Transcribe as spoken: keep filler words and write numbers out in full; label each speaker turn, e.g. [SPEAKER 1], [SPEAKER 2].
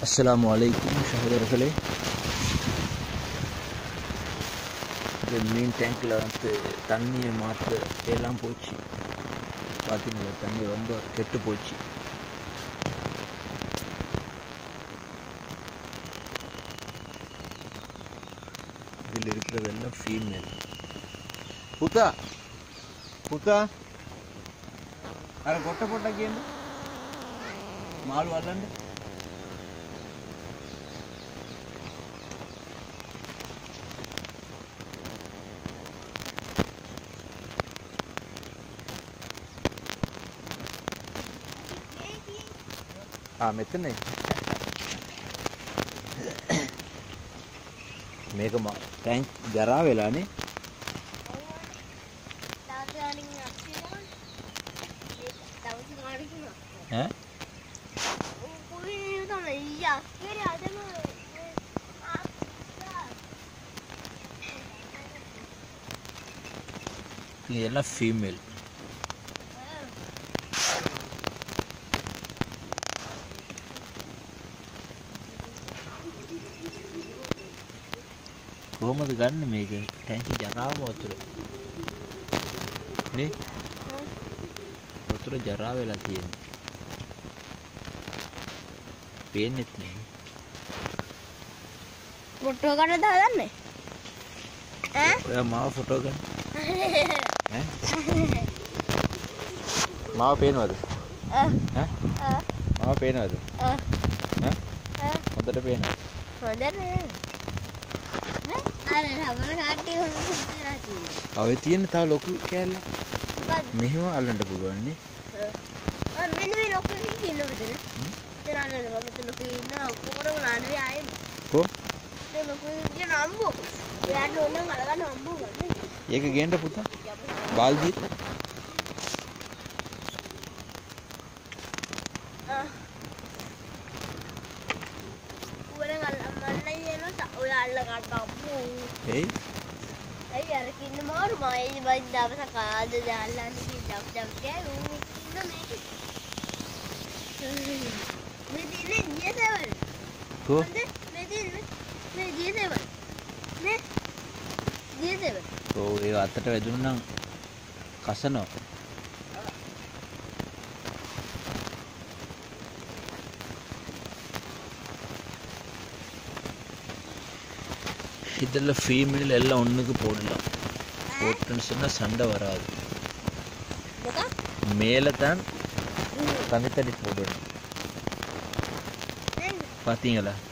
[SPEAKER 1] अस्सलामु अलैकुम சகோதரர்களே. இந்த மீன் டேங்க்ல வந்து தண்ணியை மாற்ற எல்லாம் போச்சு. பார்த்தீங்களா, தண்ணி ரொம்ப கெட்டு போச்சு. இதில் இருக்கிறதெல்லாம் ஃபீமேல். புத்தா புத்தா అరే కొట్ట పొట్టకి ఏంటి మాలు వాళ్ళండి මෙතන මේක ටැංක් ජරා වෙලානේ. ඈ இதெல்லாம் ஃபீமேல். කොහොමද ගන්න මේක ටැංකි ජරාව වතුර නේ වතුර ජරා වෙලා තියෙන්නේ. පේන්නෙත් නෑ.
[SPEAKER 2] ෆොටෝ ගන්න දාන්නේ ඈ
[SPEAKER 1] ඔයා මාව ෆොටෝ ගන්න ඈ මාව පේනවද
[SPEAKER 2] ඈ
[SPEAKER 1] ඈ මාව පේනවද
[SPEAKER 2] ඈ
[SPEAKER 1] ඈ හොඳට පේනවද
[SPEAKER 2] හොඳට නේ අර රබර කාටි හොඳට තියෙනවා.
[SPEAKER 1] ඔය තියෙන තව ලොකු කෑල්ල මෙහෙම අල්ලන්න පුළුවන් නේ.
[SPEAKER 2] අර මෙන්න මේ ලොකු එකක් ඉන්නවද නේ තරන්න මම ලොකු ඉන්නවා කොරම නාන්නේ ආයේ
[SPEAKER 1] කො
[SPEAKER 2] මේ ලොකු ඉන්න නම්බු එයාට ඕන නම් අරගන්න නම්බු ගන්න.
[SPEAKER 1] ඒක ගේන්න පුතා බාල්දිය
[SPEAKER 2] ආ උරන් අල්ල මන්නයි එනවා ඔය අල්ල ගන්න අම්මෝ.
[SPEAKER 1] එයි
[SPEAKER 2] අයි අර කින්න මාරු මයි බයි දවසක් ආද දාලා ඉතින් ඩක් ඩක් ගෑ ඌ ඉන්න මේක මේ දිනේ නියසවල්
[SPEAKER 1] කො
[SPEAKER 2] මේ දිනේ මේ නියසවල් මේ නියසවල්
[SPEAKER 1] ඔව් ඒ අතට වැදුණු නම් කසනවා. இதில் ஃபீமேல் எல்லாம் ஒன்றுக்கு போடலாம். போட்டுன்னு சொன்னால் சண்டை வராது. மேலே தான் தனித்தனி போடணும். பார்த்தீங்களா?